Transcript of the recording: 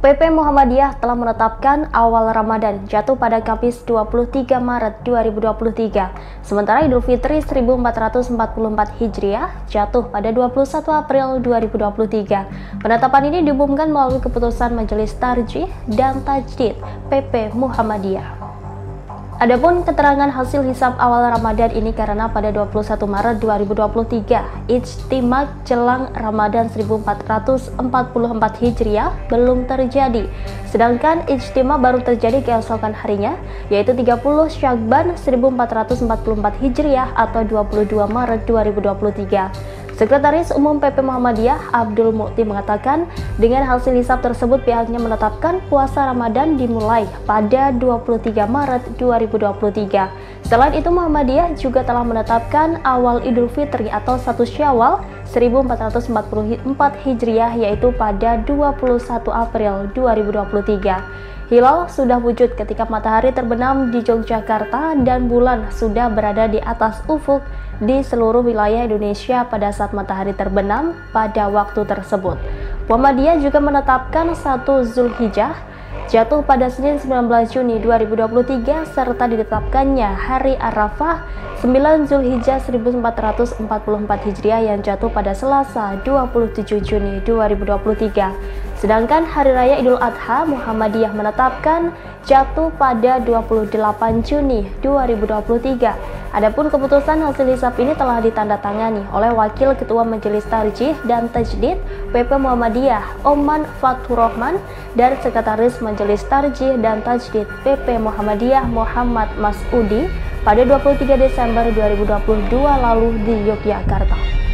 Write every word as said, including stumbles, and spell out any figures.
P P Muhammadiyah telah menetapkan awal Ramadan jatuh pada Kamis dua puluh tiga Maret dua ribu dua puluh tiga, sementara Idul Fitri seribu empat ratus empat puluh empat Hijriah jatuh pada dua puluh satu April dua ribu dua puluh tiga. Penetapan ini diumumkan melalui keputusan Majelis Tarjih dan Tajdid P P Muhammadiyah. Adapun keterangan hasil hisab awal Ramadan ini karena pada dua puluh satu Maret dua ribu dua puluh tiga, ijtima jelang Ramadan seribu empat ratus empat puluh empat Hijriah belum terjadi, sedangkan ijtima baru terjadi keesokan harinya, yaitu tiga puluh Syakban seribu empat ratus empat puluh empat Hijriah atau dua puluh dua Maret dua ribu dua puluh tiga. Sekretaris Umum P P Muhammadiyah Abdul Mukti mengatakan, dengan hasil hisab tersebut pihaknya menetapkan puasa Ramadan dimulai pada dua puluh tiga Maret dua ribu dua puluh tiga. Selain itu, Muhammadiyah juga telah menetapkan awal Idul Fitri atau satu Syawal seribu empat ratus empat puluh empat Hijriah yaitu pada dua puluh satu April dua ribu dua puluh tiga. Hilal sudah wujud ketika matahari terbenam di Yogyakarta dan bulan sudah berada di atas ufuk di seluruh wilayah Indonesia pada saat matahari terbenam pada waktu tersebut. Muhammadiyah juga menetapkan satu Zulhijjah jatuh pada Senin sembilan belas Juni dua ribu dua puluh tiga serta ditetapkannya hari Arafah sembilan Zulhijjah seribu empat ratus empat puluh empat Hijriah yang jatuh pada Selasa dua puluh tujuh Juni dua ribu dua puluh tiga. Sedangkan Hari Raya Idul Adha Muhammadiyah menetapkan jatuh pada dua puluh delapan Juni dua ribu dua puluh tiga. Adapun keputusan hasil hisab ini telah ditandatangani oleh Wakil Ketua Majelis Tarjih dan Tajdid P P Muhammadiyah Oman Fathur Rahman dan Sekretaris Majelis Tarjih dan Tajdid P P Muhammadiyah Muhammad Masudi pada dua puluh tiga Desember dua ribu dua puluh dua lalu di Yogyakarta.